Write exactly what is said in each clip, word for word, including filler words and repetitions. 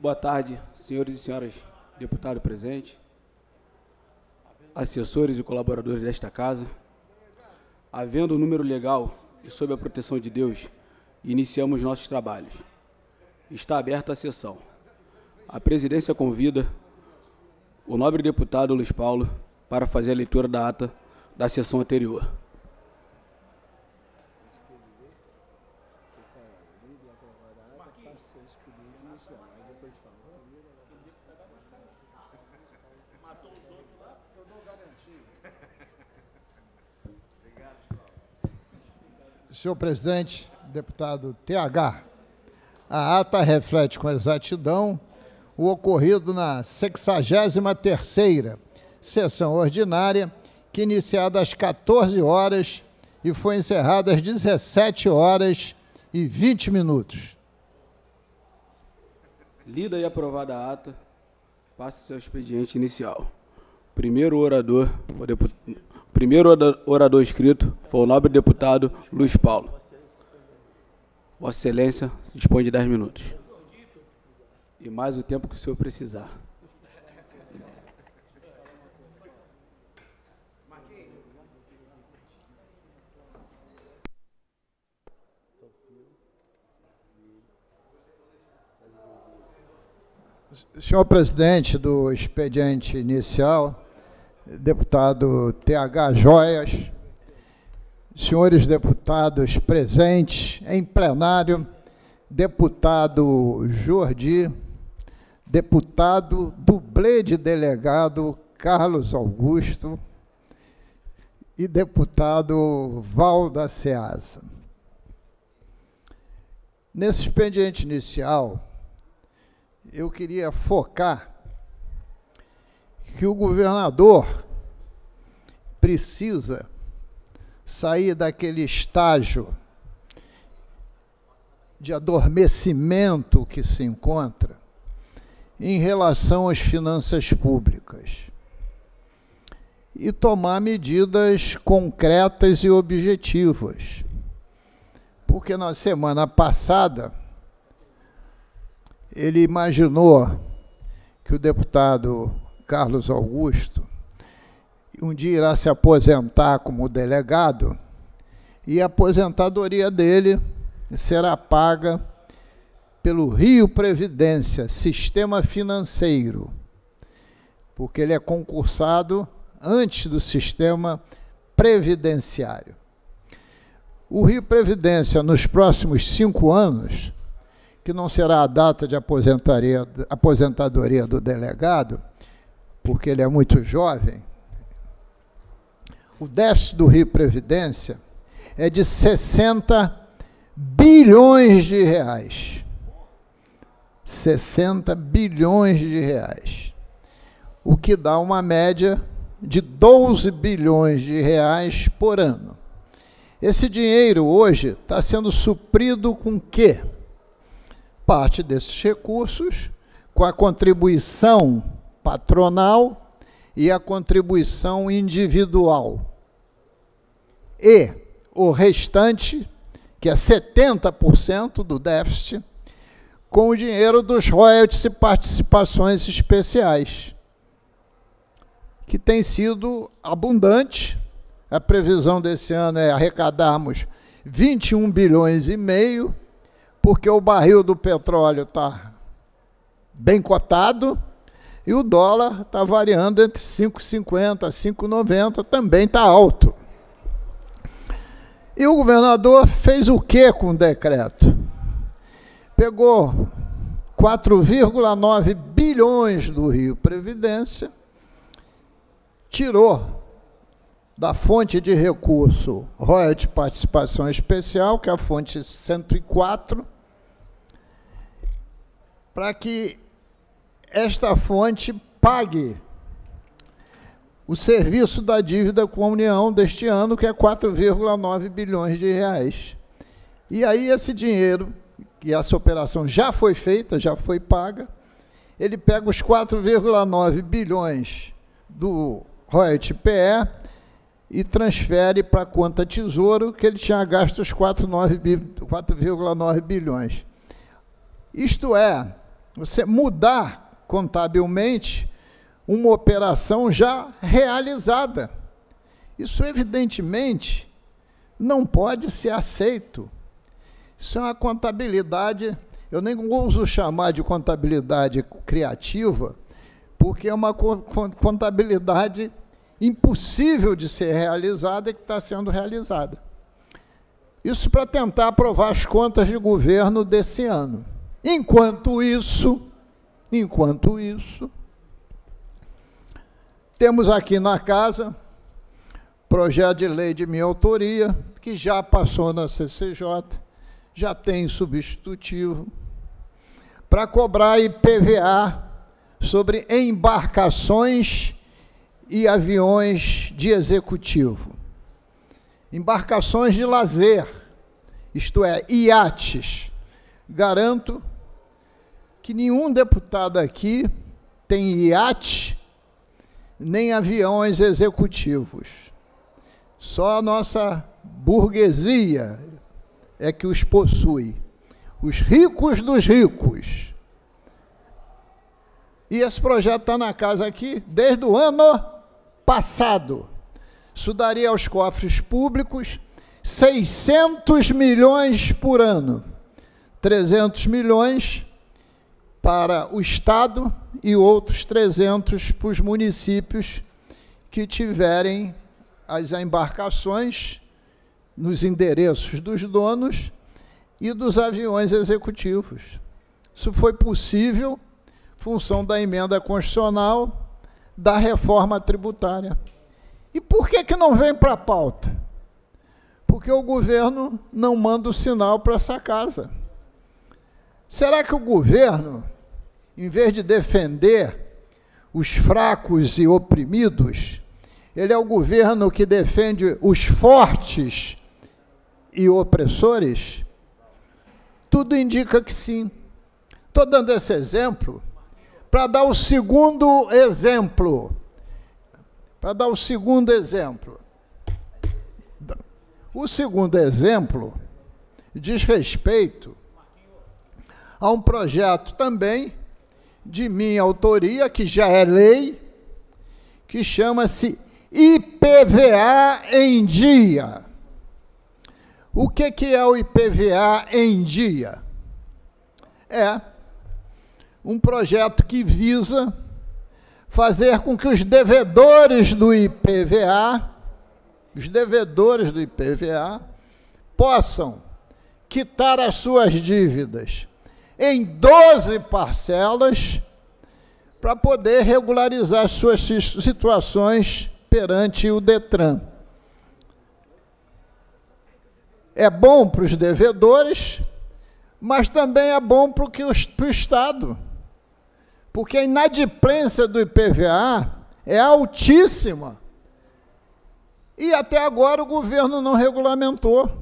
Boa tarde, senhores e senhoras deputados presentes, assessores e colaboradores desta casa. Havendo o número legal e sob a proteção de Deus, iniciamos nossos trabalhos. Está aberta a sessão. A presidência convida o nobre deputado Luiz Paulo para fazer a leitura da ata da sessão anterior. Senhor presidente, deputado T H, a ata reflete com exatidão o ocorrido na sexagésima terceira sessão ordinária, que iniciada às quatorze horas e foi encerrada às dezessete horas e vinte minutos. Lida e aprovada a ata, passe-se ao expediente inicial. Primeiro orador, o deputado... O primeiro orador inscrito foi o nobre deputado Luiz Paulo. Vossa Excelência dispõe de dez minutos. E mais o tempo que o senhor precisar. Senhor presidente do expediente inicial, deputado T H Joias, senhores deputados presentes em plenário, deputado Jordi, deputado dublê de delegado Carlos Augusto e deputado Val da Ceasa. Nesse expediente inicial, eu queria focar que o governador precisa sair daquele estágio de adormecimento que se encontra em relação às finanças públicas e tomar medidas concretas e objetivas. Porque na semana passada ele imaginou que o deputado Carlos Augusto um dia irá se aposentar como delegado e a aposentadoria dele será paga pelo Rio Previdência, sistema financeiro, porque ele é concursado antes do sistema previdenciário. O Rio Previdência, nos próximos cinco anos, que não será a data de aposentadoria, aposentadoria do delegado, porque ele é muito jovem, o déficit do Rio Previdência é de sessenta bilhões de reais. sessenta bilhões de reais. O que dá uma média de doze bilhões de reais por ano. Esse dinheiro hoje está sendo suprido com o quê? Parte desses recursos com a contribuição patronal e a contribuição individual. E o restante, que é setenta por cento do déficit, com o dinheiro dos royalties e participações especiais, que tem sido abundante. A previsão desse ano é arrecadarmos vinte e um bilhões e meio, porque o barril do petróleo está bem cotado, e o dólar está variando entre cinco e cinquenta a cinco e noventa, também está alto. E o governador fez o quê com o decreto? Pegou quatro vírgula nove bilhões do Rio Previdência, tirou da fonte de recurso royalties de participação especial, que é a fonte cento e quatro, para que esta fonte pague o serviço da dívida com a União deste ano, que é quatro vírgula nove bilhões de reais. E aí esse dinheiro, e essa operação já foi feita, já foi paga, ele pega os quatro vírgula nove bilhões do royalties P E e transfere para a conta Tesouro, que ele tinha gasto os quatro vírgula nove bilhões. Isto é, você mudar contabilmente uma operação já realizada. Isso, evidentemente, não pode ser aceito. Isso é uma contabilidade, eu nem uso chamar de contabilidade criativa, porque é uma contabilidade impossível de ser realizada e que está sendo realizada. Isso para tentar aprovar as contas de governo desse ano. Enquanto isso, enquanto isso, temos aqui na casa projeto de lei de minha autoria, que já passou na C C J, já tem substitutivo, para cobrar I P V A sobre embarcações e aviões de executivo. Embarcações de lazer, isto é, iates. Garanto que nenhum deputado aqui tem iate, nem aviões executivos. Só a nossa burguesia é que os possui. Os ricos dos ricos. E esse projeto está na casa aqui desde o ano passado. Isso daria aos cofres públicos seiscentos milhões por ano. trezentos milhões para o Estado e outros trezentos para os municípios que tiverem as embarcações nos endereços dos donos e dos aviões executivos. Isso foi possível em função da emenda constitucional da reforma tributária. E por que que não vem para a pauta? Porque o governo não manda o sinal para essa casa. Será que o governo, em vez de defender os fracos e oprimidos, ele é o governo que defende os fortes e opressores? Tudo indica que sim. Estou dando esse exemplo para dar o segundo exemplo. Para dar o segundo exemplo. O segundo exemplo diz respeito a um projeto também de minha autoria, que já é lei, que chama-se I P V A em dia. O que que é o I P V A em dia? É um projeto que visa fazer com que os devedores do I P V A, os devedores do I P V A, possam quitar as suas dívidas em doze parcelas para poder regularizar as suas situações perante o Detran. É bom para os devedores, mas também é bom para o Estado, porque a inadimplência do I P V A é altíssima. E até agora o governo não regulamentou.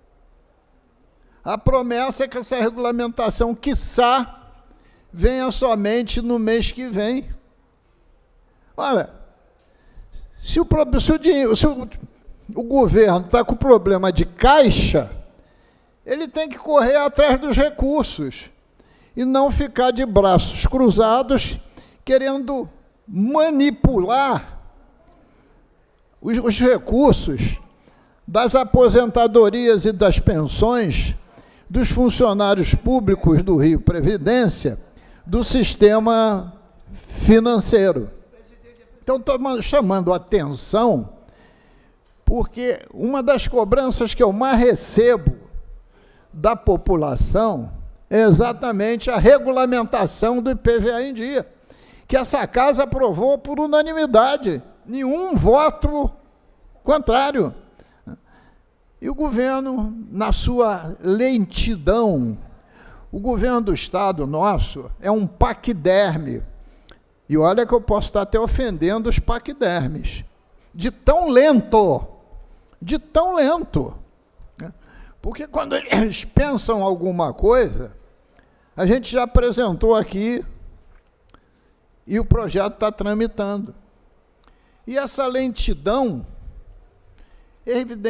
A promessa é que essa regulamentação, quiçá, venha somente no mês que vem. Olha, se o, se o, se o, o governo está com problema de caixa, ele tem que correr atrás dos recursos e não ficar de braços cruzados querendo manipular os, os recursos das aposentadorias e das pensões dos funcionários públicos do Rio Previdência, do sistema financeiro. Então, estou chamando a atenção, porque uma das cobranças que eu mais recebo da população é exatamente a regulamentação do I P V A em dia, que essa casa aprovou por unanimidade, nenhum voto contrário. E o governo, na sua lentidão, o governo do Estado nosso é um paquiderme. E olha que eu posso estar até ofendendo os paquidermes. De tão lento, de tão lento. Porque quando eles pensam alguma coisa, a gente já apresentou aqui e o projeto está tramitando. E essa lentidão,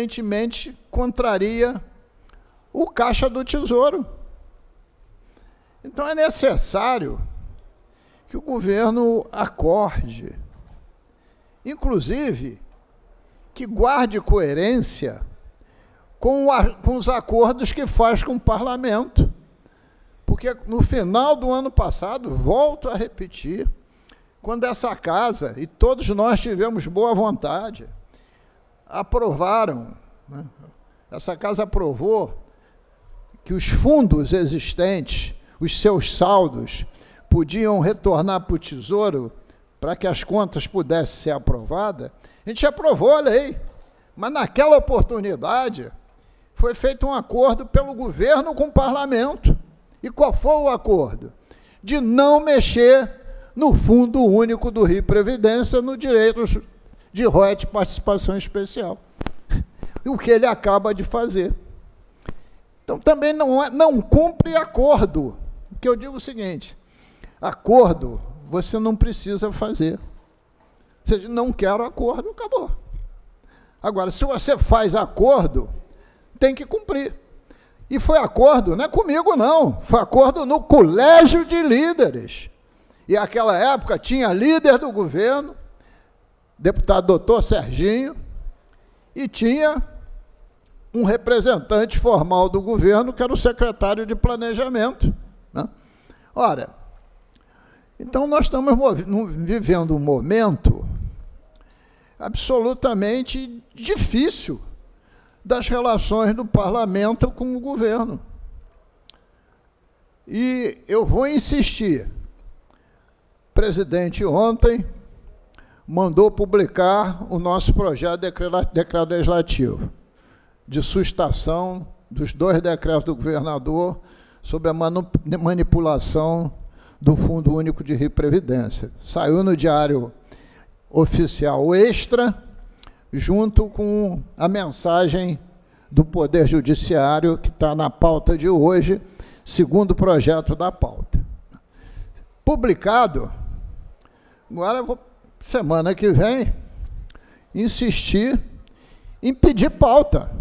evidentemente, contraria o Caixa do Tesouro. Então é necessário que o governo acorde, inclusive que guarde coerência com, o, com os acordos que faz com o parlamento. Porque no final do ano passado, volto a repetir, quando essa casa, e todos nós tivemos boa vontade, aprovaram, né? Essa casa aprovou que os fundos existentes, os seus saldos, podiam retornar para o Tesouro para que as contas pudessem ser aprovadas. A gente aprovou a lei, mas naquela oportunidade foi feito um acordo pelo governo com o parlamento. E qual foi o acordo? De não mexer no Fundo Único do Rio Previdência, no direito de royalties de participação especial. O que ele acaba de fazer. Então, também não, é, não cumpre acordo. O que eu digo é o seguinte, acordo você não precisa fazer. Você diz, não quero acordo, acabou. Agora, se você faz acordo, tem que cumprir. E foi acordo, não é comigo não, foi acordo no Colégio de Líderes. E naquela época tinha líder do governo, deputado doutor Serginho, e tinha um representante formal do governo, que era o secretário de Planejamento, né? Ora, então nós estamos vivendo um momento absolutamente difícil das relações do parlamento com o governo. E eu vou insistir. O presidente ontem mandou publicar o nosso projeto de decreto legislativo de sustação dos dois decretos do governador sobre a manipulação do Fundo Único de Rio Previdência. Saiu no Diário Oficial Extra, junto com a mensagem do Poder Judiciário, que está na pauta de hoje, segundo projeto da pauta. Publicado, agora eu vou, semana que vem, insistir em pedir pauta.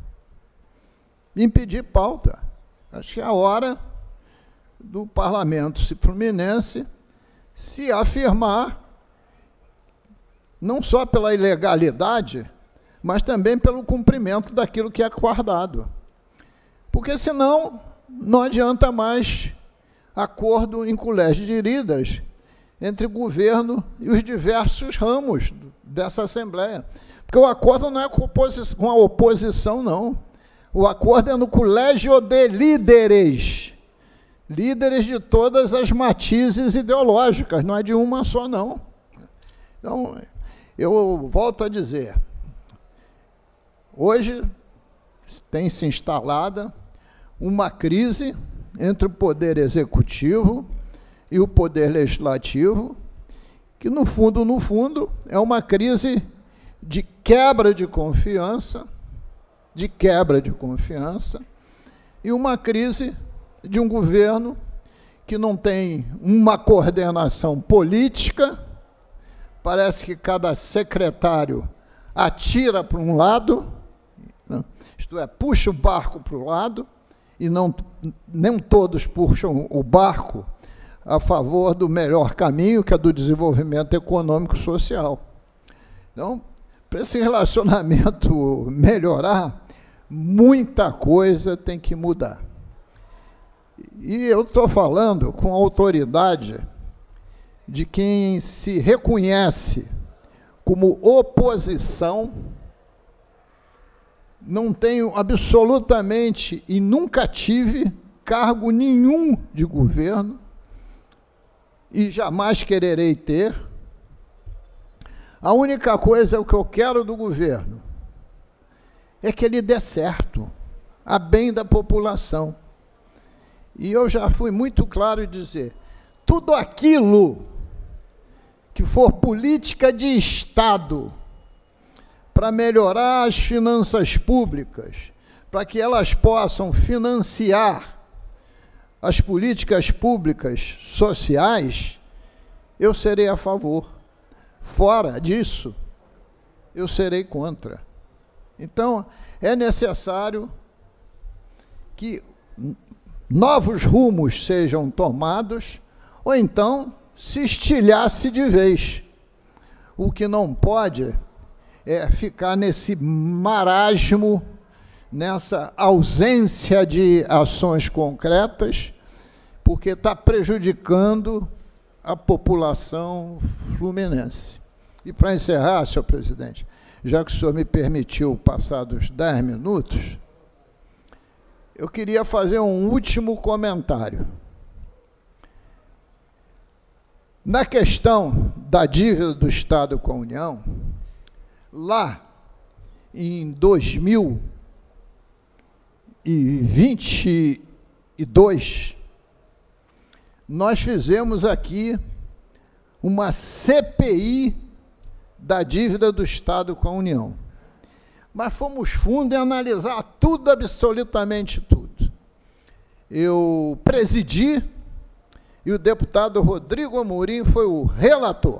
Em pedir pauta. Acho que é a hora do parlamento fluminense se afirmar, não só pela ilegalidade, mas também pelo cumprimento daquilo que é acordado. Porque, senão, não adianta mais acordo em colégio de líderes entre o governo e os diversos ramos dessa Assembleia. Porque o acordo não é com a oposição, não. O acordo é no colégio de líderes. Líderes de todas as matizes ideológicas, não é de uma só, não. Então, eu volto a dizer, hoje tem se instalada uma crise entre o poder executivo e o poder legislativo, que no fundo, no fundo, é uma crise de quebra de confiança, de quebra de confiança, e uma crise de um governo que não tem uma coordenação política. Parece que cada secretário atira para um lado, né? Isto é, puxa o barco para o lado, e não, nem todos puxam o barco a favor do melhor caminho, que é do desenvolvimento econômico e social. Então, para esse relacionamento melhorar, muita coisa tem que mudar. E eu estou falando com autoridade de quem se reconhece como oposição, não tenho absolutamente e nunca tive cargo nenhum de governo e jamais quererei ter. A única coisa que eu quero do governo é que ele dê certo, a bem da população. E eu já fui muito claro em dizer, tudo aquilo que for política de Estado para melhorar as finanças públicas, para que elas possam financiar as políticas públicas sociais, eu serei a favor. Fora disso, eu serei contra. Então, é necessário que novos rumos sejam tomados, ou então se estilhasse de vez. O que não pode é ficar nesse marasmo, nessa ausência de ações concretas, porque está prejudicando a população fluminense. E para encerrar, senhor presidente, já que o senhor me permitiu passar dos dez minutos, eu queria fazer um último comentário. Na questão da dívida do Estado com a União, lá em dois mil e vinte e dois, nós fizemos aqui uma C P I da dívida do Estado com a União. Mas fomos fundo em analisar tudo, absolutamente tudo. Eu presidi e o deputado Rodrigo Amorim foi o relator.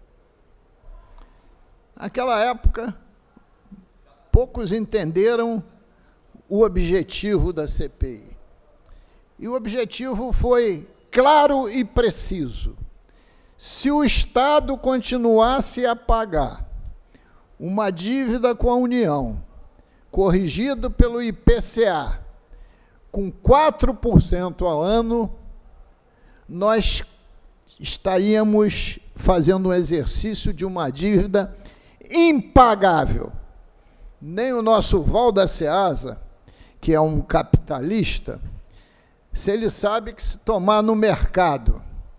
Naquela época, poucos entenderam o objetivo da C P I. E o objetivo foi claro e preciso. Se o Estado continuasse a pagar uma dívida com a União, corrigido pelo I P C A, com quatro por cento ao ano, nós estaríamos fazendo um exercício de uma dívida impagável. Nem o nosso Valda Ceasa, que é um capitalista, se ele sabe que se tomar no mercado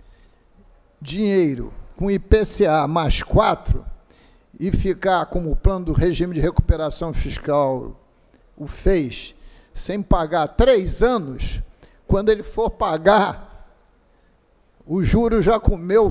dinheiro com I P C A mais quatro e ficar como o plano do regime de recuperação fiscal o fez, sem pagar três anos, quando ele for pagar, o juro já comeu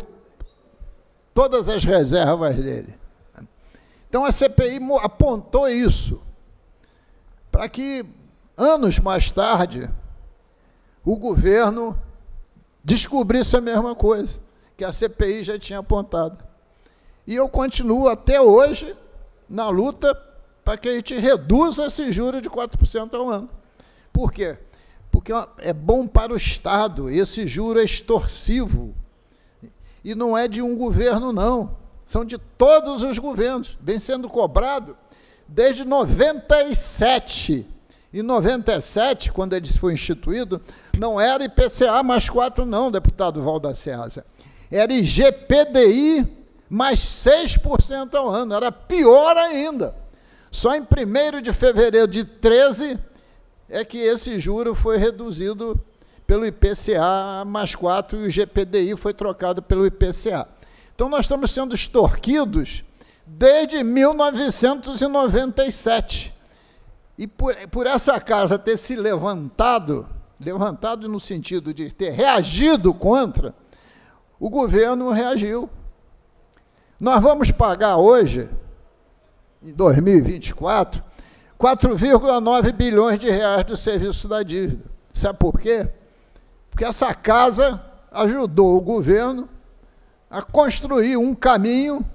todas as reservas dele. Então a C P I apontou isso, para que anos mais tarde o governo descobrisse a mesma coisa que a C P I já tinha apontado. E eu continuo até hoje na luta para que a gente reduza esse juro de quatro por cento ao ano. Por quê? Porque é bom para o Estado, esse juro é extorsivo. E não é de um governo, não. São de todos os governos. Vem sendo cobrado desde noventa e sete. Em noventa e sete, quando ele foi instituído, não era I P C A mais quatro, não, deputado Valda Ceasa. Era I G P D I mais seis por cento ao ano. Era pior ainda. Só em primeiro de fevereiro de treze é que esse juro foi reduzido pelo I P C A mais quatro e o I G P D I foi trocado pelo I P C A. Então, nós estamos sendo extorquidos desde mil novecentos e noventa e sete. E por, por essa casa ter se levantado, levantado no sentido de ter reagido contra, o governo reagiu. Nós vamos pagar hoje, em dois mil e vinte e quatro, quatro vírgula nove bilhões de reais do serviço da dívida. Sabe por quê? Porque essa casa ajudou o governo a construir um caminho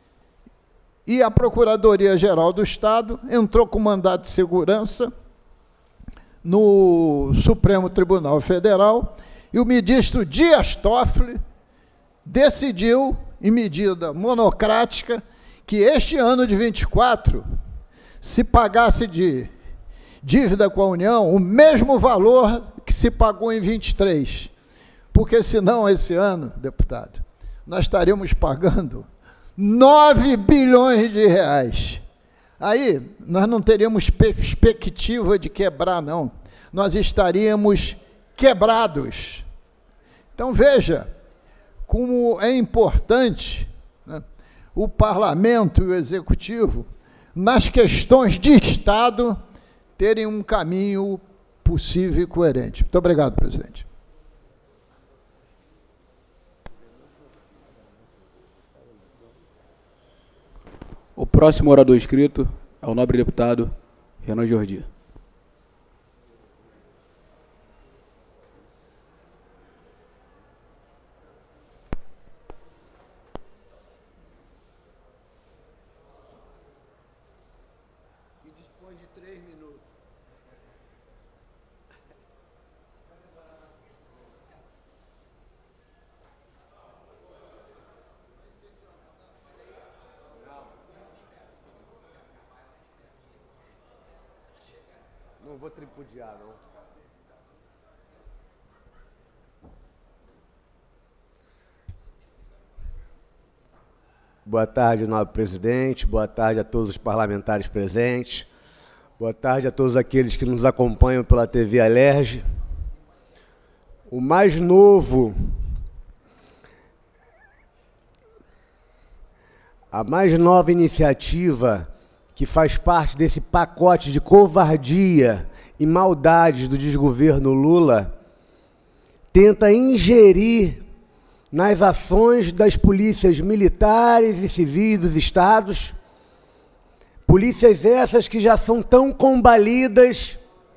e a Procuradoria-Geral do Estado entrou com mandato de segurança no Supremo Tribunal Federal e o ministro Dias Toffoli decidiu, em medida monocrática, que este ano de vinte e quatro se pagasse de dívida com a União o mesmo valor que se pagou em vinte e três, porque senão esse ano, deputado, nós estaríamos pagando nove bilhões de reais. Aí nós não teríamos perspectiva de quebrar, não. Nós estaríamos quebrados. Então, veja como é importante, né, o Parlamento e o Executivo, nas questões de Estado, terem um caminho possível e coerente. Muito obrigado, presidente. O próximo orador inscrito é o nobre deputado Renan Jordi. E dispõe de três minutos. vou tripudiar, não. Boa tarde, nobre presidente. Boa tarde a todos os parlamentares presentes. Boa tarde a todos aqueles que nos acompanham pela T V Alerj. O mais novo, a mais nova iniciativa que faz parte desse pacote de covardia e maldades do desgoverno Lula, tenta ingerir nas ações das polícias militares e civis dos estados, polícias essas que já são tão combalidas,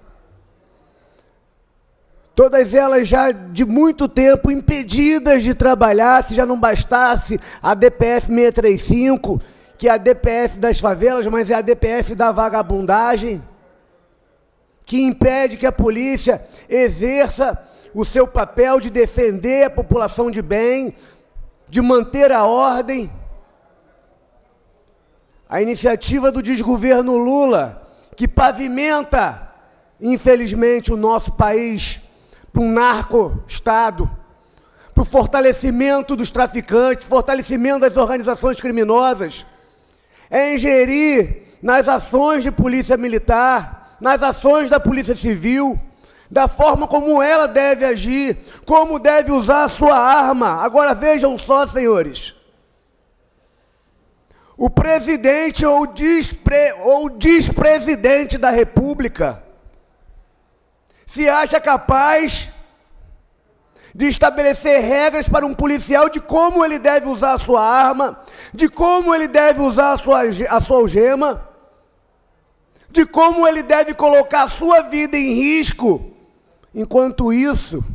todas elas já de muito tempo impedidas de trabalhar, se já não bastasse a D P F seiscentos e trinta e cinco, que é a D P F das favelas, mas é a D P F da vagabundagem, que impede que a polícia exerça o seu papel de defender a população de bem, de manter a ordem. A iniciativa do desgoverno Lula, que pavimenta, infelizmente, o nosso país para um narco-estado, para o fortalecimento dos traficantes, fortalecimento das organizações criminosas, é ingerir nas ações de polícia militar, nas ações da polícia civil, da forma como ela deve agir, como deve usar a sua arma. Agora vejam só, senhores, o presidente ou despre, ou despresidente da República se acha capaz de estabelecer regras para um policial de como ele deve usar a sua arma, de como ele deve usar a sua, a sua algema, de como ele deve colocar a sua vida em risco. Enquanto isso,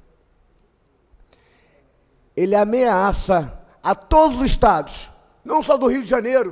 ele ameaça a todos os estados, não só do Rio de Janeiro.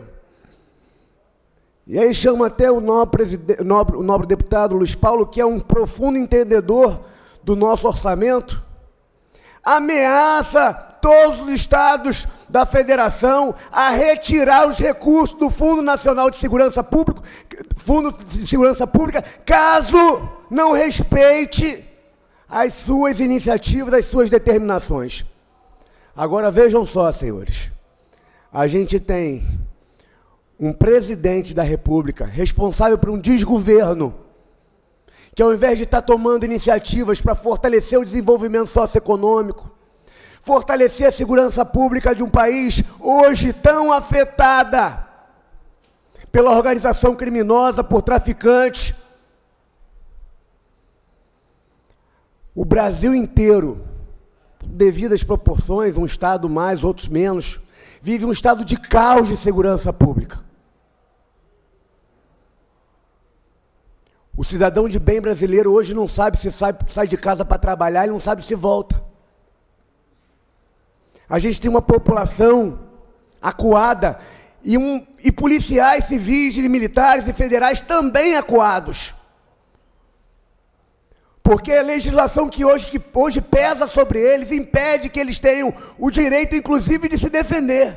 E aí chama até o nobre, nobre, o nobre deputado Luiz Paulo, que é um profundo entendedor do nosso orçamento, ameaça todos os estados da federação a retirar os recursos do Fundo Nacional de Segurança Pública, Fundo de Segurança Pública, caso não respeite as suas iniciativas, as suas determinações. Agora vejam só, senhores, a gente tem um presidente da República responsável por um desgoverno, que ao invés de estar tomando iniciativas para fortalecer o desenvolvimento socioeconômico, fortalecer a segurança pública de um país hoje tão afetada pela organização criminosa, por traficantes, o Brasil inteiro, devido às proporções, um estado mais, outros menos, vive um estado de caos de segurança pública. O cidadão de bem brasileiro hoje não sabe se sai, sai de casa para trabalhar, ele não sabe se volta. A gente tem uma população acuada e, um, e policiais civis, e militares e federais também acuados. Porque a legislação que hoje, que hoje pesa sobre eles impede que eles tenham o direito, inclusive, de se defender.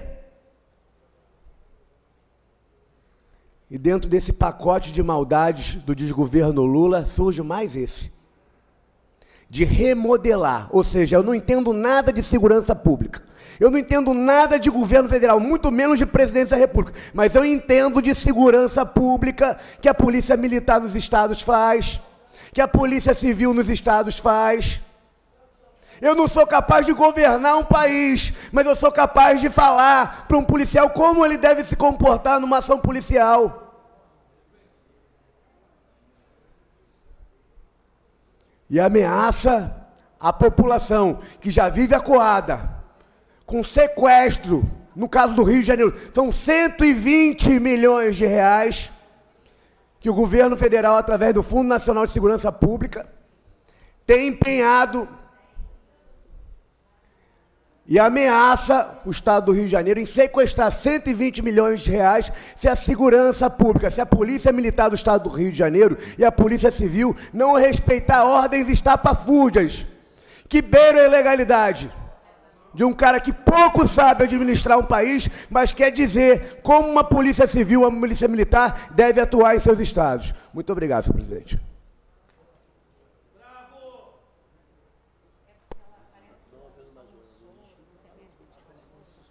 E dentro desse pacote de maldades do desgoverno Lula, surge mais esse, de remodelar. Ou seja, eu não entendo nada de segurança pública, eu não entendo nada de governo federal, muito menos de presidente da República, mas eu entendo de segurança pública que a polícia militar nos estados faz, que a polícia civil nos estados faz. Eu não sou capaz de governar um país, mas eu sou capaz de falar para um policial como ele deve se comportar numa ação policial. E ameaça a população que já vive acuada, com sequestro, no caso do Rio de Janeiro, são cento e vinte milhões de reais, que o governo federal, através do Fundo Nacional de Segurança Pública, tem empenhado e ameaça o Estado do Rio de Janeiro em sequestrar cento e vinte milhões de reais se a segurança pública, se a Polícia Militar do Estado do Rio de Janeiro e a Polícia Civil não respeitar ordens estapafúrdias, que beiram a ilegalidade, de um cara que pouco sabe administrar um país, mas quer dizer como uma polícia civil, uma polícia militar deve atuar em seus estados. Muito obrigado, senhor presidente.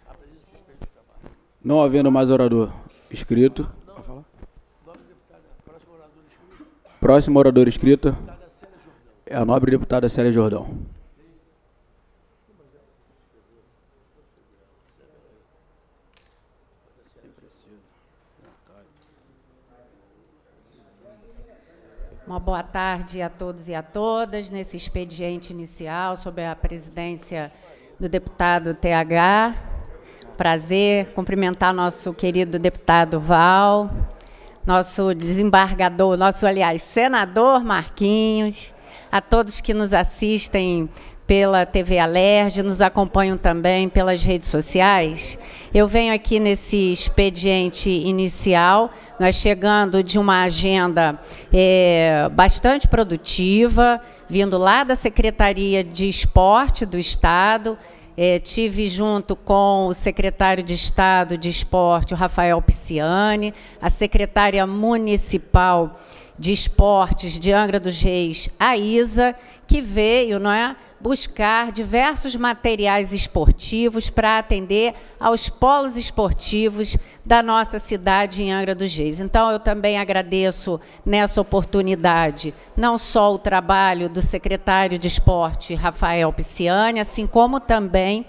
Não havendo mais orador inscrito. Próximo orador inscrito é a nobre deputada Célia Jordão. Uma boa tarde a todos e a todas, nesse expediente inicial, sob a presidência do deputado T H. Prazer cumprimentar nosso querido deputado Val, nosso desembargador, nosso, aliás, senador Marquinhos, a todos que nos assistem pela T V Alerj, nos acompanham também pelas redes sociais. Eu venho aqui nesse expediente inicial, nós chegando de uma agenda é, bastante produtiva, vindo lá da Secretaria de Esporte do Estado. É, tive junto com o secretário de Estado de Esporte, o Rafael Pisciani, a secretária municipal de Esportes de Angra dos Reis, a Isa, que veio, não é, buscar diversos materiais esportivos para atender aos polos esportivos da nossa cidade em Angra dos Reis. Então, eu também agradeço nessa oportunidade não só o trabalho do secretário de Esporte, Rafael Pisciani, assim como também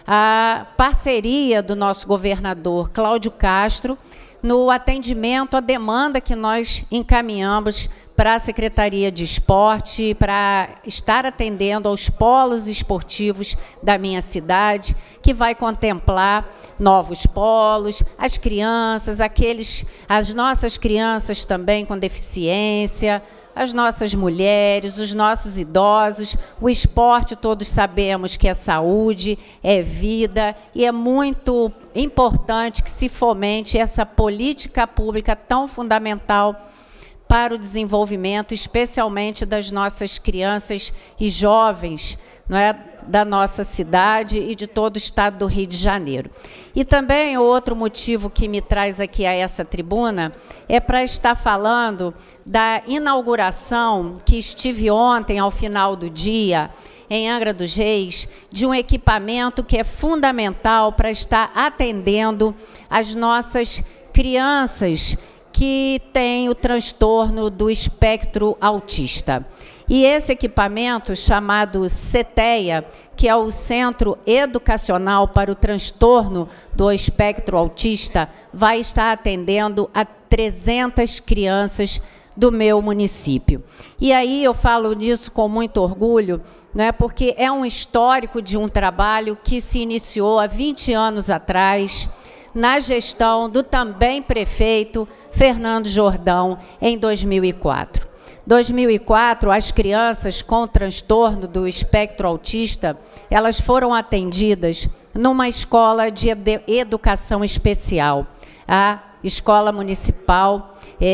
a parceria do nosso governador, Cláudio Castro, no atendimento à demanda que nós encaminhamos para a Secretaria de Esporte, para estar atendendo aos polos esportivos da minha cidade, que vai contemplar novos polos, as crianças, aqueles, as nossas crianças também com deficiência, as nossas mulheres, os nossos idosos. O esporte, todos sabemos que é saúde, é vida, e é muito importante que se fomente essa política pública tão fundamental para o desenvolvimento, especialmente das nossas crianças e jovens, não é, da nossa cidade e de todo o estado do Rio de Janeiro. E também outro motivo que me traz aqui a essa tribuna é para estar falando da inauguração que estive ontem, ao final do dia, em Angra dos Reis, de um equipamento que é fundamental para estar atendendo as nossas crianças que têm o transtorno do espectro autista. E esse equipamento, chamado CETEA, que é o Centro Educacional para o Transtorno do Espectro Autista, vai estar atendendo a trezentas crianças do meu município. E aí eu falo disso com muito orgulho, né, porque é um histórico de um trabalho que se iniciou há vinte anos atrás, na gestão do também prefeito Fernando Jordão, em dois mil e quatro. dois mil e quatro, as crianças com transtorno do espectro autista, elas foram atendidas numa escola de educação especial, a Escola Municipal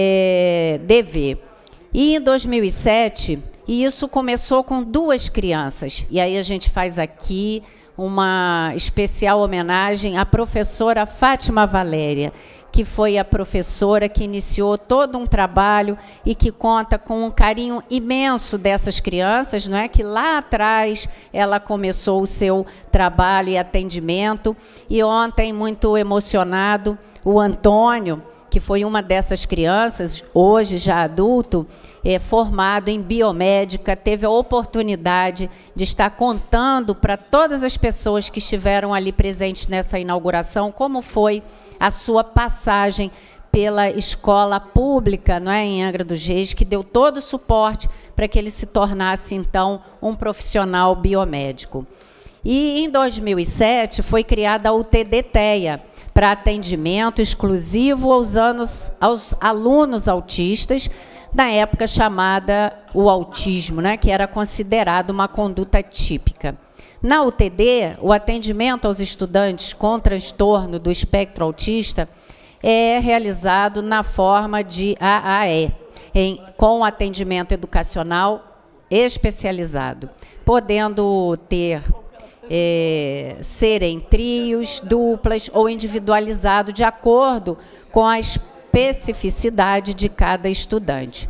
é, D V. E em dois mil e sete, e isso começou com duas crianças, e aí a gente faz aqui uma especial homenagem à professora Fátima Valéria, que foi a professora que iniciou todo um trabalho e que conta com um carinho imenso dessas crianças, não é? Que lá atrás ela começou o seu trabalho e atendimento. E ontem, muito emocionado, o Antônio, que foi uma dessas crianças, hoje já adulto, é, formado em biomédica, teve a oportunidade de estar contando para todas as pessoas que estiveram ali presentes nessa inauguração como foi a sua passagem pela escola pública, não é, em Angra dos Reis, que deu todo o suporte para que ele se tornasse, então, um profissional biomédico. E, em dois mil e sete, foi criada a U T D TEA, para atendimento exclusivo aos, anos, aos alunos autistas, na época chamada o autismo, né, que era considerado uma conduta típica. Na U T D, o atendimento aos estudantes com transtorno do espectro autista é realizado na forma de A A E, em, com atendimento educacional especializado, podendo ter É, ser em trios, duplas ou individualizado, de acordo com a especificidade de cada estudante.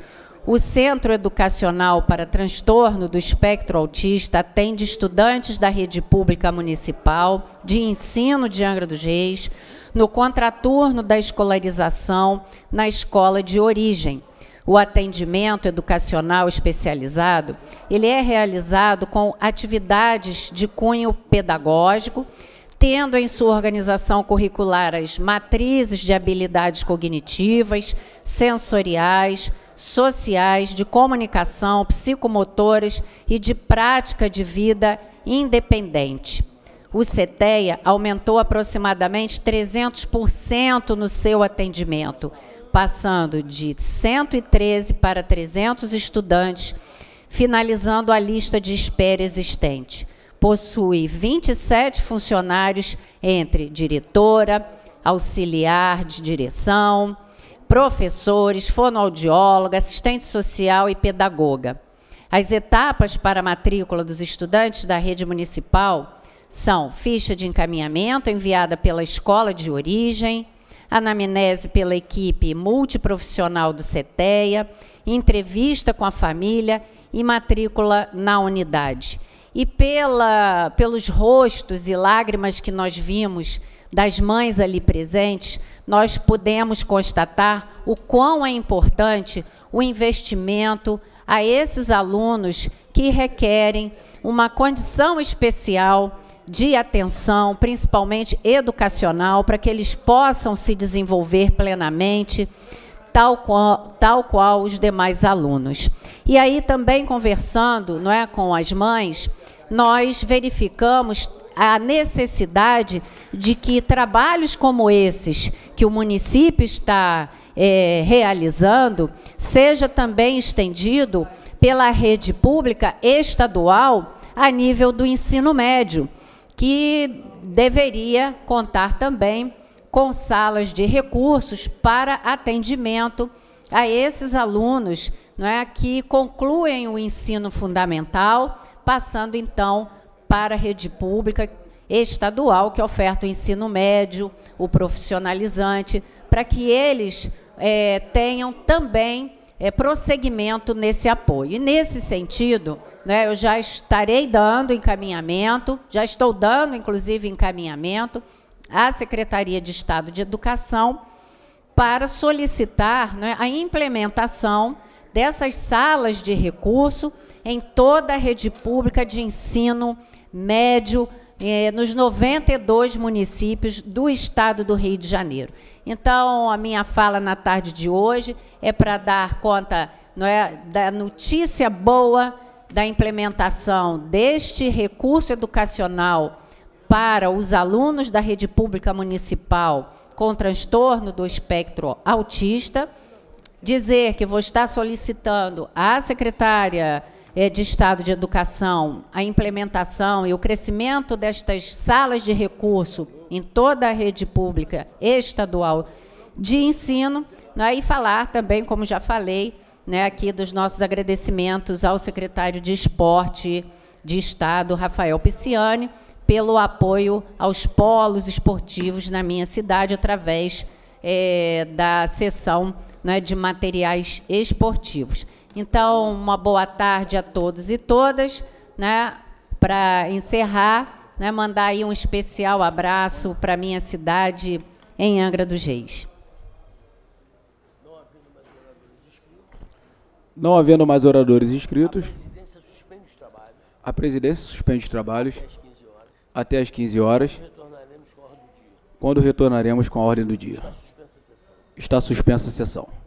O Centro Educacional para Transtorno do Espectro Autista atende estudantes da rede pública municipal de ensino de Angra dos Reis, no contraturno da escolarização na escola de origem. O atendimento educacional especializado, ele é realizado com atividades de cunho pedagógico, tendo em sua organização curricular as matrizes de habilidades cognitivas, sensoriais, sociais, de comunicação, psicomotoras e de prática de vida independente. O CETEA aumentou aproximadamente trezentos por cento no seu atendimento, passando de cento e treze para trezentos estudantes, finalizando a lista de espera existente. Possui vinte e sete funcionários entre diretora, auxiliar de direção, professores, fonoaudióloga, assistente social e pedagoga. As etapas para a matrícula dos estudantes da rede municipal são ficha de encaminhamento enviada pela escola de origem, anamnese pela equipe multiprofissional do CETEA, entrevista com a família e matrícula na unidade. E pela, pelos rostos e lágrimas que nós vimos das mães ali presentes, nós podemos constatar o quão é importante o investimento a esses alunos que requerem uma condição especial de atenção, principalmente educacional, para que eles possam se desenvolver plenamente, tal qual, tal qual os demais alunos. E aí também conversando, não é, com as mães, nós verificamos a necessidade de que trabalhos como esses que o município está é, realizando seja também estendido pela rede pública estadual a nível do ensino médio, que deveria contar também com salas de recursos para atendimento a esses alunos, não é, que concluem o ensino fundamental, passando então para a rede pública estadual, que oferta o ensino médio, o profissionalizante, para que eles é, tenham também é, prosseguimento nesse apoio. E, nesse sentido, né, eu já estarei dando encaminhamento, já estou dando, inclusive, encaminhamento à Secretaria de Estado de Educação para solicitar, né, a implementação dessas salas de recurso em toda a rede pública de ensino médio, eh, nos noventa e dois municípios do estado do Rio de Janeiro. Então, a minha fala na tarde de hoje é para dar conta, não é, da notícia boa da implementação deste recurso educacional para os alunos da rede pública municipal com transtorno do espectro autista, dizer que vou estar solicitando à secretária de Estado de Educação a implementação e o crescimento destas salas de recurso em toda a rede pública estadual de ensino, né, e falar também, como já falei, né, aqui dos nossos agradecimentos ao secretário de Esporte de Estado, Rafael Pisciani, pelo apoio aos polos esportivos na minha cidade, através é, da seção, né, de materiais esportivos. Então, uma boa tarde a todos e todas, né, para encerrar, né, mandar aí um especial abraço para a minha cidade, em Angra dos Reis. Não havendo mais oradores inscritos, a presidência suspende os trabalhos até às quinze horas, quando retornaremos com a ordem do dia. Está suspensa a sessão.